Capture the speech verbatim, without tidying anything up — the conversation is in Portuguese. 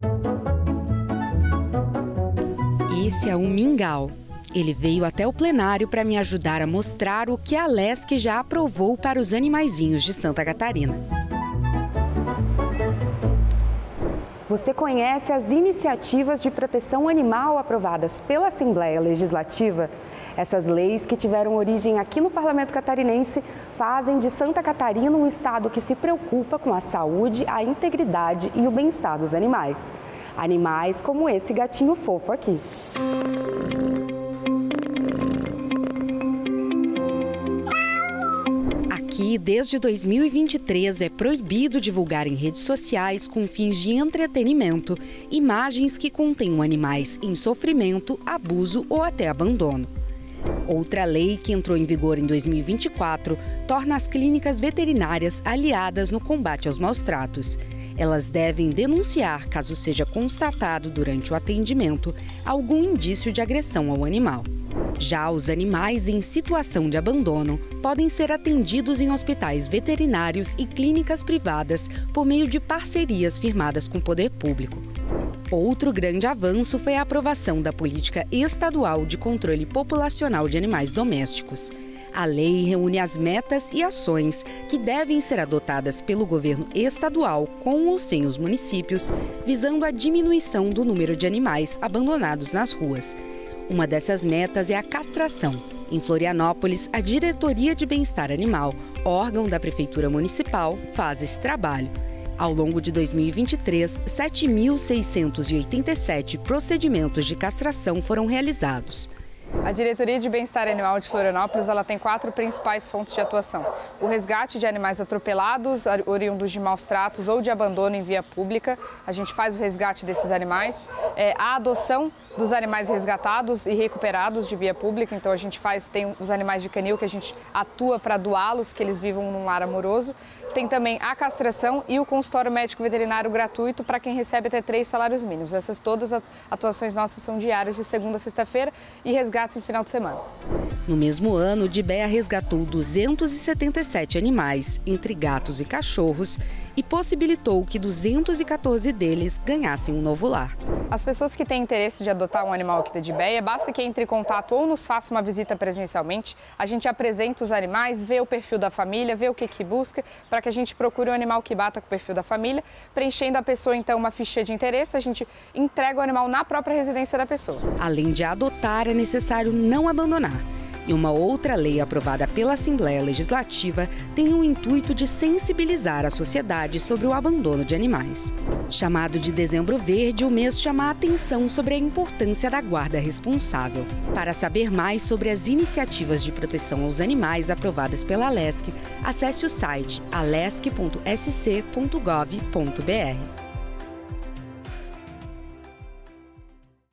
Esse é o mingau. Ele veio até o plenário para me ajudar a mostrar o que a Lesc já aprovou para os animaizinhos de Santa Catarina. Você conhece as iniciativas de proteção animal aprovadas pela Assembleia Legislativa? Essas leis, que tiveram origem aqui no Parlamento Catarinense, fazem de Santa Catarina um estado que se preocupa com a saúde, a integridade e o bem-estar dos animais. Animais como esse gatinho fofo aqui. Aqui, desde dois mil e vinte e três, é proibido divulgar em redes sociais, com fins de entretenimento, imagens que contenham animais em sofrimento, abuso ou até abandono. Outra lei, que entrou em vigor em dois mil e vinte e quatro, torna as clínicas veterinárias aliadas no combate aos maus-tratos. Elas devem denunciar, caso seja constatado durante o atendimento, algum indício de agressão ao animal. Já os animais em situação de abandono podem ser atendidos em hospitais veterinários e clínicas privadas por meio de parcerias firmadas com o poder público. Outro grande avanço foi a aprovação da Política Estadual de Controle Populacional de Animais Domésticos. A lei reúne as metas e ações que devem ser adotadas pelo governo estadual, com ou sem os municípios, visando a diminuição do número de animais abandonados nas ruas. Uma dessas metas é a castração. Em Florianópolis, a Diretoria de Bem-Estar Animal, órgão da Prefeitura Municipal, faz esse trabalho. Ao longo de dois mil e vinte e três, sete mil seiscentos e oitenta e sete procedimentos de castração foram realizados. A Diretoria de Bem-Estar Animal de Florianópolis ela tem quatro principais fontes de atuação. O resgate de animais atropelados, oriundos de maus-tratos ou de abandono em via pública. A gente faz o resgate desses animais. É, a adoção dos animais resgatados e recuperados de via pública. Então a gente faz, tem os animais de canil que a gente atua para doá-los, que eles vivam num lar amoroso. Tem também a castração e o consultório médico veterinário gratuito para quem recebe até três salários mínimos. Essas todas as atuações nossas são diárias, de segunda a sexta-feira, e resgates em final de semana. No mesmo ano, o DIBEA resgatou duzentos e setenta e sete animais, entre gatos e cachorros, e possibilitou que duzentos e quatorze deles ganhassem um novo lar. As pessoas que têm interesse de adotar um animal aqui da DIBEA, basta que entre em contato ou nos faça uma visita presencialmente. A gente apresenta os animais, vê o perfil da família, vê o que que busca, para que a gente procure um animal que bata com o perfil da família. Preenchendo a pessoa, então, uma ficha de interesse, a gente entrega o animal na própria residência da pessoa. Além de adotar, é necessário não abandonar. E uma outra lei aprovada pela Assembleia Legislativa tem o intuito de sensibilizar a sociedade sobre o abandono de animais. Chamado de Dezembro Verde, o mês chama a atenção sobre a importância da guarda responsável. Para saber mais sobre as iniciativas de proteção aos animais aprovadas pela Lesc, acesse o site alesc ponto s c ponto gov ponto br.